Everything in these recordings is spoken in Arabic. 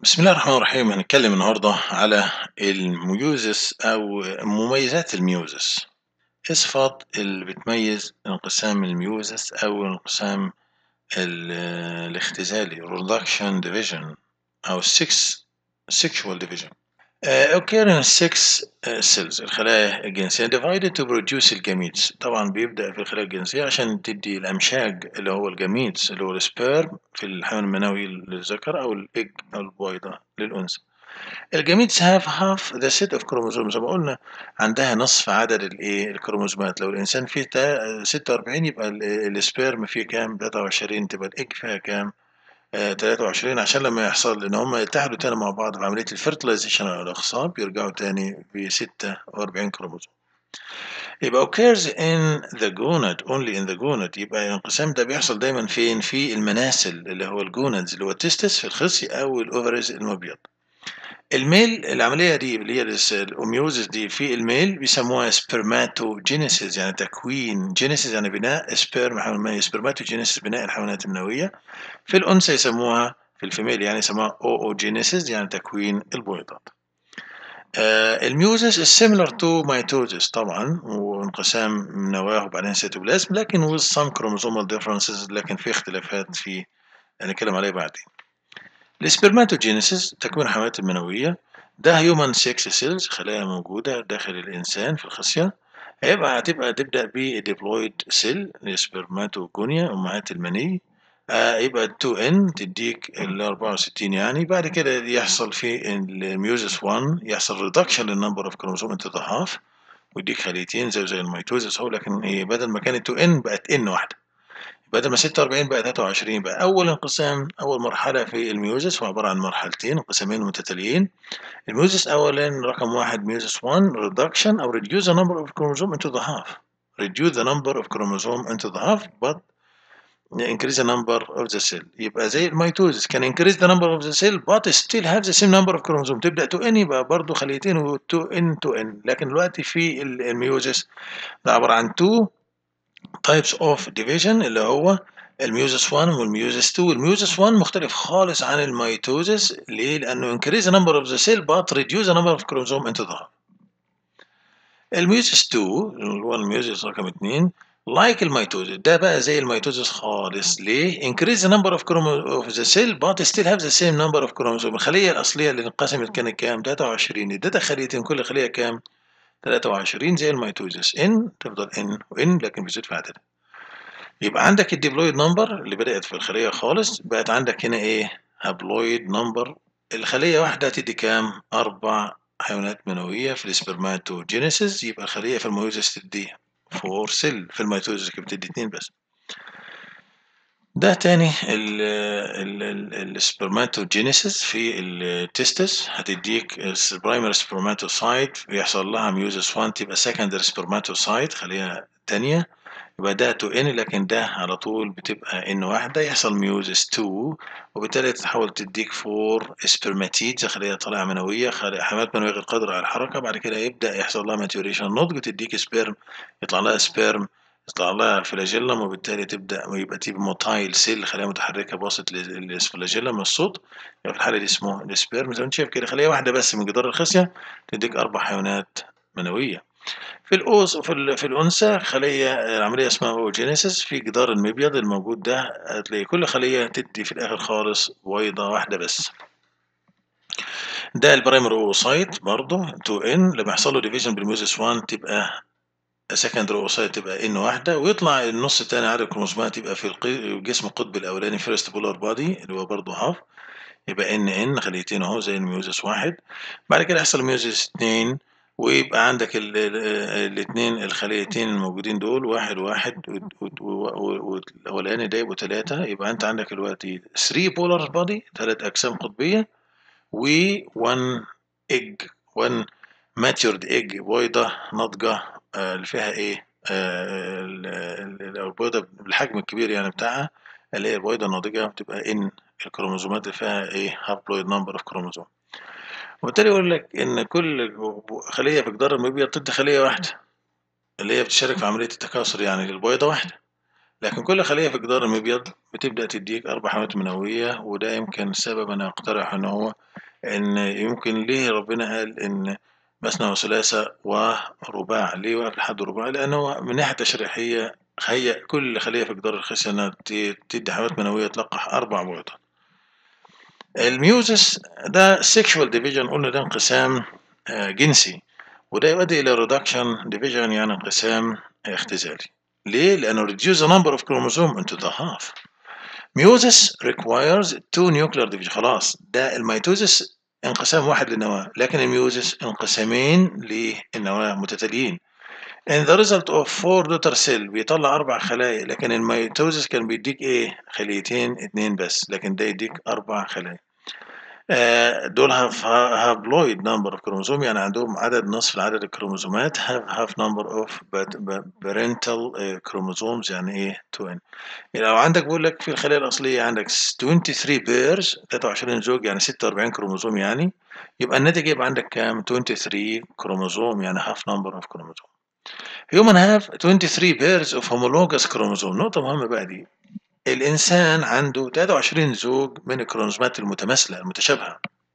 بسم الله الرحمن الرحيم. هنتكلم النهاردة على الميوزس أو مميزات الميوزس. إيه الصفات اللي بتميز انقسام الميوزس أو انقسام الاختزالي reduction division أو sexual division. occur in six cells الخلايا الجنسية divided to produce الجميتس. طبعا بيبدأ في الخلايا الجنسية عشان تدي الأمشاج اللي هو الجميتس اللي هو السبيرم في الحيوان المنوي للذكر أو الإج أو البويضة للأنثى. الجميتس have half the set of chromosomes زي ما قلنا، عندها نصف عدد الكروموسومات. لو الإنسان فيه 46 يبقى السبيرم فيه كام؟ 23. تبقى الإج فيها كام؟ 23. عشان لما يحصل ان هم يتحدوا تاني مع بعض في عمليه الفيرتلايزيشن او الاخصاب يرجعوا تاني ب 46 كروموسوم. يبقى occurs in the gonad only in the gonad. يبقى الانقسام ده بيحصل دايما فين؟ في المناسل اللي هو الجونادز اللي هو التستس في الخصي او الاوفرز المبيض. الميل العمليه دي اللي هي الاميوزس دي في الميل بيسموها سبرماتوجينيسيس، يعني تكوين، جينيسيس يعني بناء، سبيرم حيوان منوي، سبرماتوجينيسيس بناء الحيوانات المنويه. في الأنثى يسموها، في الفيميل يعني يسموها oogenesis يعني تكوين البويضات. الميوزس is similar to mitosis طبعا، وانقسام نواه وبعدين سيتوبلازم، لكن with some chromosomal differences، لكن في اختلافات في هنتكلم عليه بعدين. السبرماتوجينيسيس تكوين الحيوانات المنوية، ده هيومن سيكس سيلز خلايا موجودة داخل الإنسان في الخصية. هتبقى تبدأ بديبلويد سيل السبرماتوجونيا أمهات المني. يبقى 2N تديك ال 64 يعني. بعد كده يحصل في الميوزس 1 يحصل ريدكشن للنمبر اوف كروموسوم انتو ذا هاف ويديك خليتين زي الميتوزس اهو، لكن ايه، بدل ما كانت 2N بقت N واحدة، بدل ما 46 بقى 23. بقى أول انقسام، أول مرحلة في الميوزس هو عبارة عن مرحلتين، انقسامين متتاليين. الميوزس أولا رقم واحد ميوزس 1 reduction أو reduce the number of chromosome into the half. reduce the number of chromosome into the half but increase the number of the cell. يبقى زي الميتوزس كان increase the number of the cell but still have the same number of chromosome. تبدأ 2N يبقى برضه خليتين و 2N 2N. لكن دلوقتي في الميوزس ده عبارة عن 2 types of division اللي هو الميوزس 1 والميوزس 2. الميوزس 1 مختلف خالص عن الميتوزس. ليه؟ لأنه increase the number of the cell but reduce the number of chromosome into the half. الميوزس 2 اللي هو الميوزس رقم 2 like الميتوزس ده بقى زي الميتوزس خالص. ليه؟ increase the number of the cell but still have the same number of chromosome. الخلية الأصلية اللي انقسمت كانت كام؟ 23. اديتها خليتين، كل خلية كام؟ 23 زي الميتوزس. N تفضل N وN لكن بتزيد في عددها. يبقى عندك الديبلويد نمبر اللي بدأت في الخلية خالص، بقت عندك هنا ايه؟ هابلويد نمبر. الخلية واحدة تدي كام؟ 4 حيوانات منوية في السبرماتوجينيسيس. يبقى الخلية في الميوزس تدي 4 سيل، في الميتوزس بتدي 2 بس. ده تاني السبرماتوجينيسيس في التستس هتديك البرايمري سبرماتوسايت يحصل لها ميوزس 1 تبقى سكندري سبرماتوسايت خلية تانية، يبقى ده 2N، لكن ده على طول بتبقى N واحدة يحصل ميوزس 2 وبالتالي تتحول تديك 4 سبرماتيد خلية طالعة منوية، حيوانات منوية غير قادرة على الحركة. بعد كده يبدأ يحصل لها ماتيوريشن نضج تديك سبيرم، يطلع لها سبيرم، يطلع لها فلاجيلم، وبالتالي تبدأ يبقى تبقى موتايل سيل خلية متحركة بواسطة الفلاجيلم الصوت. يبقى في الحالة دي اسمه السبيرم. زي ما انت شايف كده خلية واحدة بس من جدار الخصية تديك 4 حيوانات منوية. في الأوز في الأنثى خلية العملية اسمها أوجينيسيس في جدار المبيض الموجود ده، هتلاقي كل خلية تدي في الآخر خالص بويضة واحدة بس. ده البرايمري أوسايت برضه 2N. لما يحصل له ديفيجن بالميوزس 1 تبقى سكندري أوسايت تبقى N واحدة، ويطلع النص التاني عدد الكروموسومات يبقى في الجسم القطبي الأولاني فيرست بولار بادي اللي هو برضه هاف، يبقى NN خليتين أهو زي الميوزس 1. بعد كده يحصل ميوزس 2 ويبقى عندك الاثنين الخليتين الموجودين دول واحد واحد والأولاني ده يبقوا 3. يبقى أنت عندك دلوقتي 3 بولار بادي 3 أجسام قطبية و 1 إج 1 ماتيورد إج بويضة ناضجة اللي فيها إيه؟ البويضة بالحجم الكبير يعني بتاعها اللي هي البويضة الناضجة بتبقى إن الكروموزومات اللي فيها إيه؟ هابلويد نمبر أوف كروموزوم. وبالتالي يقول لك إن كل خلية في جدار المبيض بتدي خلية واحدة اللي هي بتشارك في عملية التكاثر يعني للبويضة واحدة، لكن كل خلية في جدار المبيض بتبدأ تديك 4 حملات منوية. وده يمكن السبب أنا أقترح إن هو إن يمكن ليه ربنا قال إن مثنى وثلاثة ورباع، ليه واقف لحد رباع؟ لأن هو من ناحية تشريحية هيأ كل خلية في جدار الخصية إنها تدي حيوانات منوية تلقح 4 بيضات. الميوزس ده sexual division، قلنا ده انقسام جنسي، وده يؤدي إلى reduction division يعني انقسام اختزالي. ليه؟ لأنه reduce the number of chromosome into the half. Meiosis requires 2 nuclear division. خلاص ده الميتوزس انقسام واحد للنواة، لكن الميوزس انقسامين للنواة متتاليين. In the result of 4 daughter cell بيطلع 4 خلايا، لكن الميتوزس كان بيديك ايه؟ خليتين 2 بس، لكن ده يديك 4 خلايا. دول haploid number of chromosome، يعني عندهم عدد نصف عدد الكروموسومات. have number of parental chromosomes، يعني ايه 2n. لو عندك بيقول لك في الخلايا الأصلية عندك 23 بيرز 23 زوج يعني 46 كروموسوم، يعني يبقى الناتج يبقى عندك كام؟ 23 كروموسوم، يعني half number of chromosome. Human have 23 pairs of homologous chromosome. نقطة مهمة بقى دي، الإنسان عنده 23 زوج من الكروموسومات المتماثلة المتشابهة.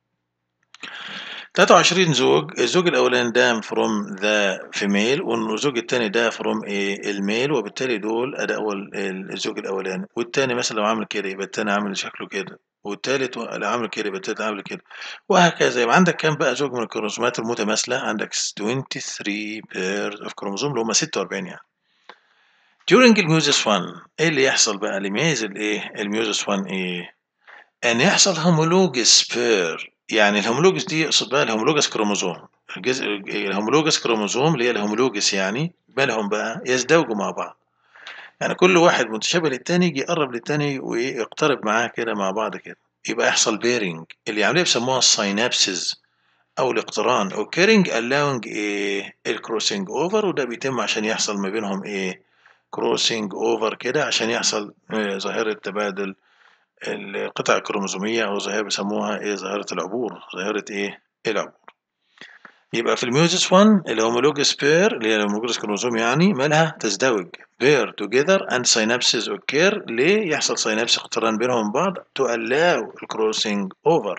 23 زوج، الزوج الأولاني ده from the female، والزوج التاني ده from الميل، وبالتالي دول أداء أول الزوج الأولاني، والتاني مثلا لو عامل كده يبقى التاني عامل شكله كده، والتالت لو عامل كده يبقى التالت عامل كده، وهكذا. يبقى عندك كام بقى زوج من الكروموسومات المتماثلة؟ عندك 23 pairs of chromosome اللي هم 46 يعني. during الميوزس 1 ايه اللي يحصل بقى اللي يميز الايه الميوزس 1 ايه؟ ان يحصل هومولوجس بير. يعني الهومولوجس دي يقصد بقى الهومولوجس كروموزوم، الهومولوجس كروموزوم اللي هي الهومولوجس، يعني مالهم بقى؟ يزدوجوا مع بعض، يعني كل واحد متشابه للتاني يجي يقرب للتاني ويقترب معاه كده مع بعض كده، يبقى يحصل بيرنج، اللي عمليه بيسموها الساينابسز او الاقتران، او كيرنج allowing ايه الكروسنج اوفر، وده بيتم عشان يحصل ما بينهم ايه كروسنج اوفر كده، عشان يحصل ظاهرة تبادل القطع الكروموسومية، أو ظاهرة بيسموها إيه ظاهرة العبور، ظاهرة إيه العبور. يبقى في الميوزس 1 الهومولوجس بير اللي هي الهومولوجس كروموسوم يعني مالها تزدوج بير together and synapses occur. ليه يحصل سينابس اقتران بينهم بعض؟ to allow الكروسنج اوفر.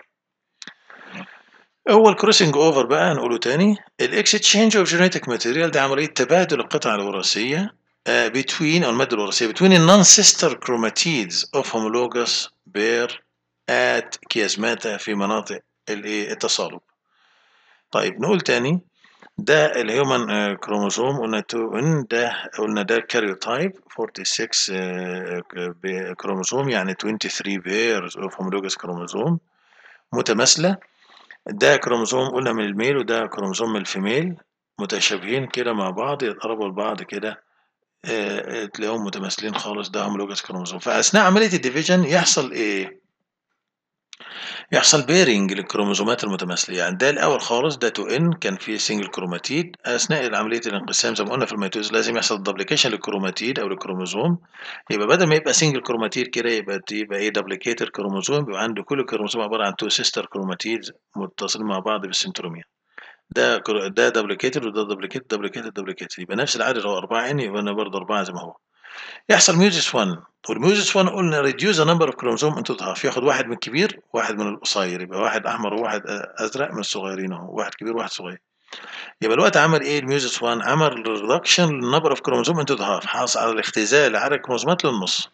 أول كروسنج اوفر بقى نقوله تاني، الاكستشينج اوف جينيتك ماتيريال، ده عملية تبادل القطع الوراثية between أو المادة الوراثية between non-sister chromatids of homologous pair at كيازماتا في مناطق التصالب. طيب نقول تاني، ده الهيومن كروموسوم قلنا ده كاريوتايب 46 كروموسوم، يعني 23 pairs of homologous كروموسوم متماثلة. ده كروموسوم قلنا من الميل، وده كروموسوم من الفيميل، متشابهين كده مع بعض، يتقربوا لبعض كده تلاقيهم متماثلين خالص، ده هومولوجس كروموسوم. فأثناء عملية الديفيجن يحصل إيه؟ يحصل بيرنج للكروموسومات المتماثلة. يعني ده الأول خالص ده 2N كان فيه سنجل كروماتيد، أثناء عملية الانقسام زي ما قلنا في الميتوز لازم يحصل دبليكيشن للكروماتيد أو للكروموسوم، يبقى بدل ما يبقى سنجل كروماتيد كده يبقى إيه دبليكيتد كروموسوم، يبقى عنده كل كروموسوم عبارة عن 2 سيستر كروماتيدز متصلين مع بعض بالسنترومير. ده دبليكيتد وده دبليكيتد، يبقى نفس العدد هو 4N، يبقى أنا برضه 4 زي ما هو. يحصل ميوزس 1، والميوزس 1 قلنا ريديوز نمبر اوف كروموسوم انتو هاف، ياخد واحد من الكبير وواحد من القصير، يبقى واحد احمر وواحد ازرق من الصغيرين اهو، واحد كبير وواحد صغير. يبقى الوقت عمل ايه الميوزس 1؟ عمل ريدكشن للنمبر اوف كروموسوم انتو هاف، حاصل على الاختزال لعدد الكروموسومات للنص.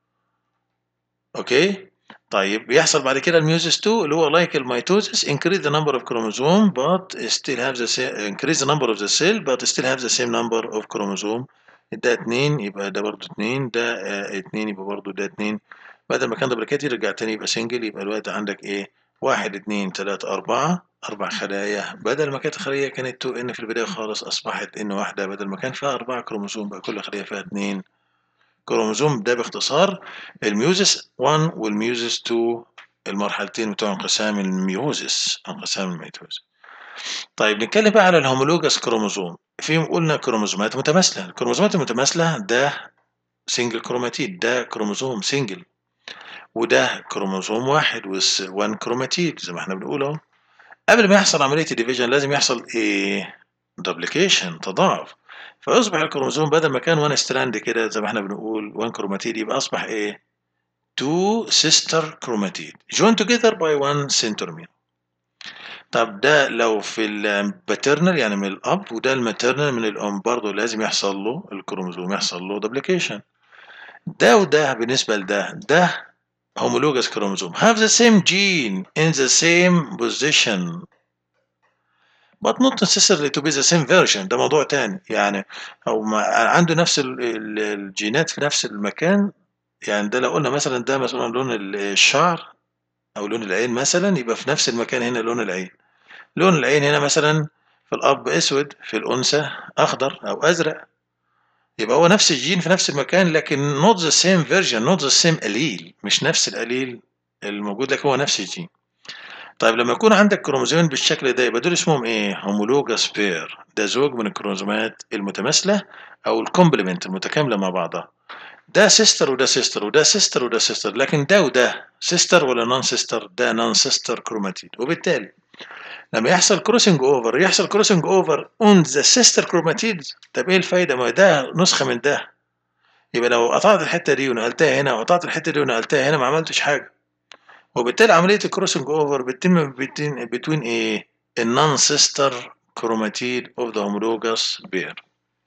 اوكي. طيب يحصل بعد كده الميوزس 2 اللي هو لايك الميتوزس increase the number of chromosome but still have the same increase the number of the cell but still have the same number of chromosome. ده 2 يبقى ده برضه 2، ده 2 يبقى برضه ده 2، بدل ما كان دبليكيت يرجع تاني يبقى سنجل، يبقى الوقت عندك ايه 1 2 3 4 4 خلايا، بدل ما كانت خلية كانت 2 ان في البداية خالص أصبحت ان واحدة، بدل ما كان فيها 4 كروموسوم بقى كل خلية فيها 2 كروموسوم. ده باختصار الميوزس 1 والميوزس 2، المرحلتين بتوع انقسام الميوزس، انقسام الميتوز. طيب نتكلم بقى على الهومولوجس كروموسوم. في قلنا كروموسومات متماثلة، الكروموسومات المتماثلة ده سنجل كروماتيد، ده كروموسوم سنجل، وده كروموسوم واحد وان كروماتيد زي ما احنا بنقول اهو. قبل ما يحصل عملية الديفيجن لازم يحصل ايه دوبليكيشن، تضاعف، فيصبح الكروموسوم بدل ما كان وان ستراند كده زي ما احنا بنقول وان كروماتيد، يبقى اصبح ايه two sister chromatid joined together by one centromere. طب ده لو في الباترنال يعني من الأب، وده الماترنال من الأم، برضه لازم يحصل له الكروموزوم يحصل له duplication. ده وده بالنسبة لده، ده homologous chromosome have the same gene in the same position but not necessarily to be the same version. ده موضوع تاني يعني، أو عنده نفس الجينات في نفس المكان. يعني ده لو قلنا مثلا ده مثلا لون الشعر أو لون العين مثلا، يبقى في نفس المكان هنا لون العين. لون العين هنا مثلا في الأب أسود، في الأنثى أخضر أو أزرق. يبقى هو نفس الجين في نفس المكان، لكن not the same version not the same allele، مش نفس الأليل الموجود، لكن هو نفس الجين. طيب لما يكون عندك كروموزومين بالشكل ده، يبقى دول اسمهم ايه؟ homologous pair. ده زوج من الكروموزومات المتماثلة أو الكومبلمنت المتكاملة مع بعضها. ده سيستر وده سيستر وده سيستر وده سيستر، لكن ده وده سيستر ولا نون سيستر؟ ده نون سيستر كروماتيد. وبالتالي لما يحصل كروسنج اوفر، يحصل كروسنج اوفر اون ذا سيستر كروماتيد. طب ايه الفايده؟ ما ده نسخه من ده. يبقى لو قطعت الحته دي ونقلتها هنا، وقطعت الحته دي ونقلتها هنا، ما عملتش حاجه. وبالتالي عمليه الكروسنج اوفر بتتم بين ايه؟ النون سيستر كروماتيد اوف ذا هومولوجاس بير.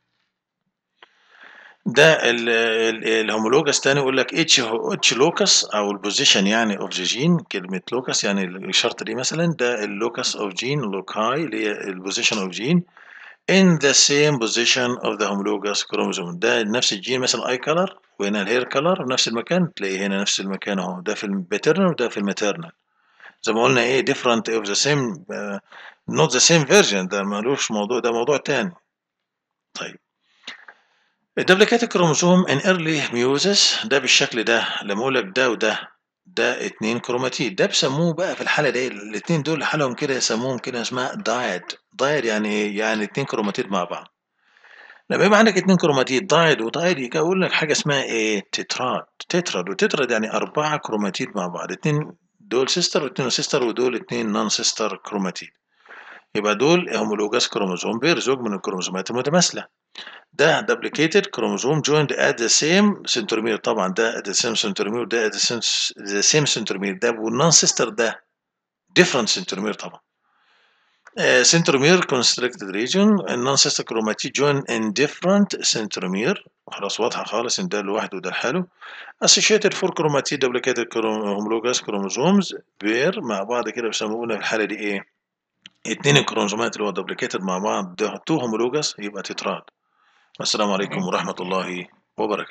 ده الهومولوجاس تاني يقول لك اتش لوكس او البوزيشن يعني اوف ذا جين. كلمه لوكس يعني الشرط دي مثلا، ده اللوكس اوف جين، لوكاي اللي هي البوزيشن اوف جين in the same position of the homologous chromosome. ده نفس الجين مثلا اي كلر، وهنا الهير كلر نفس المكان، تلاقيه هنا نفس المكان اهو. ده في الباترنال وده في الماترنال. زي ما قلنا ايه different of the same not the same version. ده ملوش موضوع، ده موضوع تاني. طيب الدبليكات الكروموسوم in early meiosis ده بالشكل ده. لما اقول لك ده وده، ده اتنين كروماتيد، ده بيسموه بقى في الحالة دي الاتنين دول لحالهم كده يسموهم كده اسمها دايد. دايد يعني ايه؟ يعني اتنين كروماتيد مع بعض. لما يبقى عندك اتنين كروماتيد دايد ودايد، يقول لك حاجة اسمها ايه؟ تتراد. تتراد وتتراد يعني أربعة كروماتيد مع بعض. اتنين دول سيستر واتنين سيستر، ودول اتنين نون سيستر كروماتيد. يبقى دول هومولوجاس كروموزوم بير، زوج من الكروموزومات المتماثلة. ده duplicated chromosome joined at the same centromere. طبعا ده at the same centromere وده at the same centromere. ده والنون سيستر ده different centromere طبعا. centromere constricted region. النون سيستر كروماتيد join in different centromere. خلاص واضحة خالص ان ده لوحده وده لحاله. associated for chromatid duplicated homologous chromosomes pair مع بعض كده بيسمونا في الحالة دي ايه؟ اتنين الكروموسومات اللي هو duplicated مع بعض، ده تو homologous يبقى تتراد. السلام عليكم ورحمة الله وبركاته.